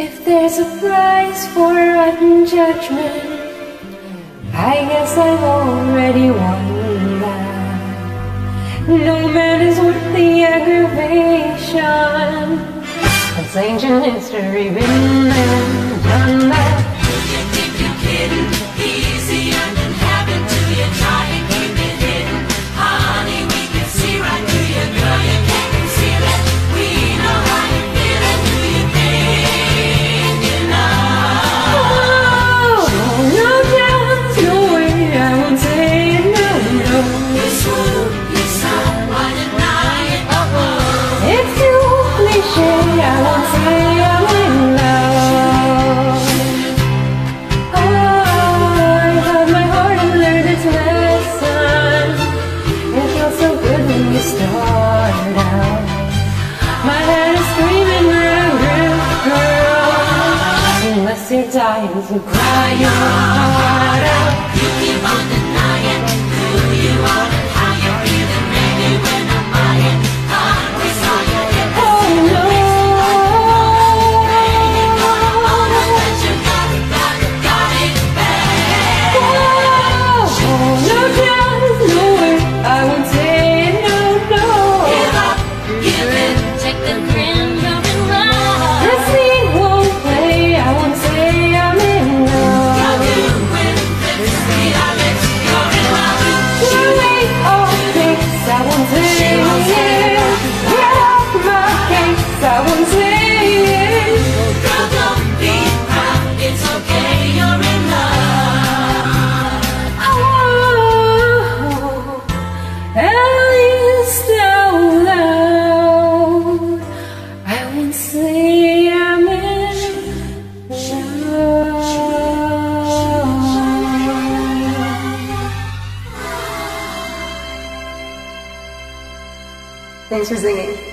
If there's a price for rotten judgment, I guess I've already won that. No man is worth the aggravation. It's ancient history, been there, done that. Do you think you're kidding? Easier than having to. You try and keep it hidden. Honey, we can see right through you, girl. You can't conceal it. We know how you feel it. Do you think you know? Oh, no chance, no way, I won't say no, no. You swoon, you sound, why deny it? It's too cliche, I won't say I'm in love. Oh, I had my heart and learned its lesson. It feels so good when you start out. My head is screaming that I'm real, girl. Unless you're dying to cry your heart out. You keep on denying who you are and how you're feeling. Maybe when I'm buying, we saw you get this. Oh no. Thanks for singing.